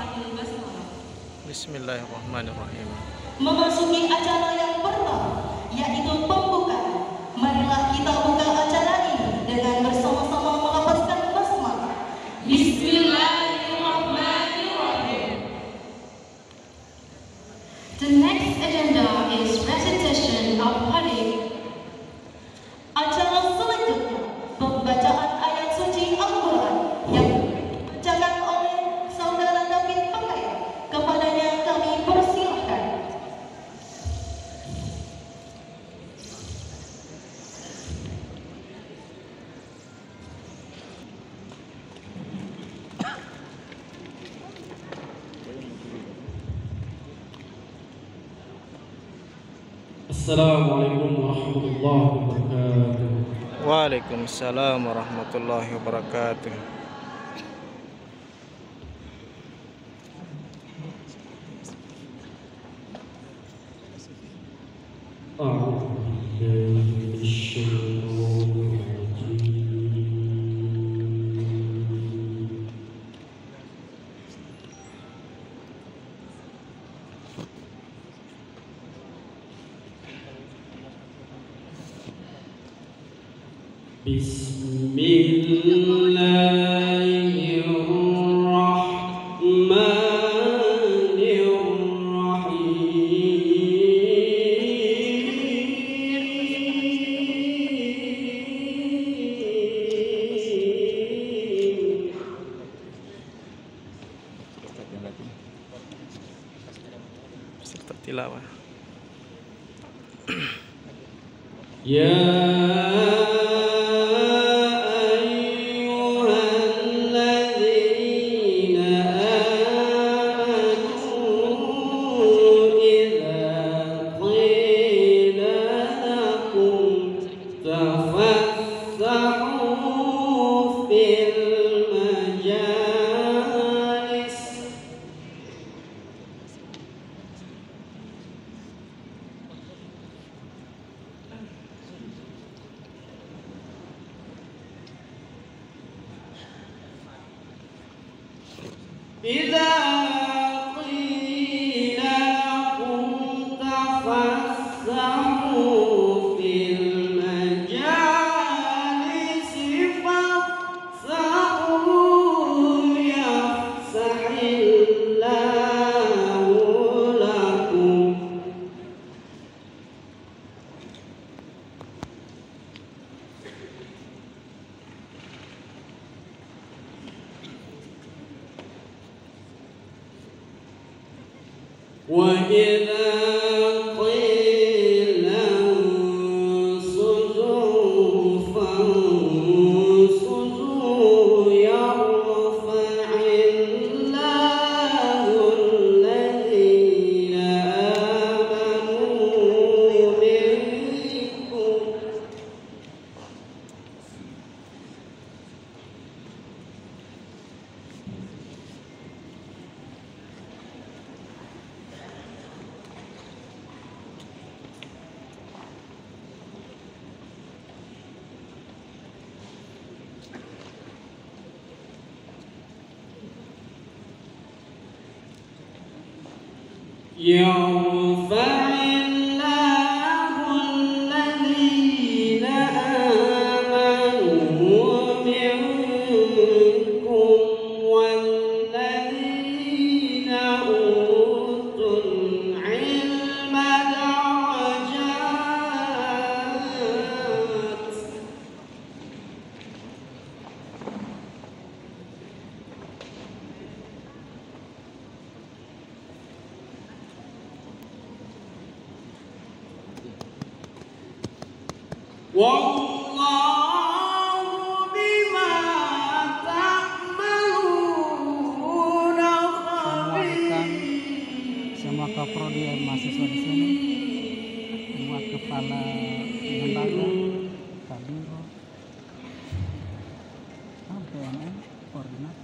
Bismillahirrahmanirrahim. Memasuki acara yang pertama, yaitu pembukaan. Marilah kita buka acara ini dengan bersama-sama melafazkan basmalah. Bismillahirrahmanirrahim. The next agenda is recitation of hadith. Acara selanjutnya, pembacaan ayat suci Al-Quran yang dibacakan oleh Saudara David Pakaian. Kepadanya kami persilahkan. Assalamualaikum warahmatullahi wabarakatuh. Waalaikumsalam warahmatullahi wabarakatuh. Peserta tilawah. Semua kaprodi dan mahasiswa di sini, semua kepala lembaga, kabiro, PNM, koordinator.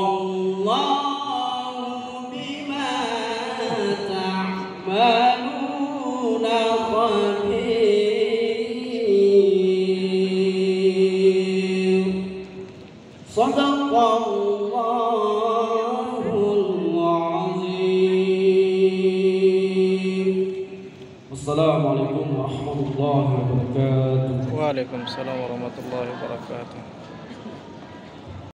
Wallahu bima ta'maluna khabir. Assalamualaikum warahmatullahi wabarakatuh. Waalaikumsalam warahmatullahi wabarakatuh.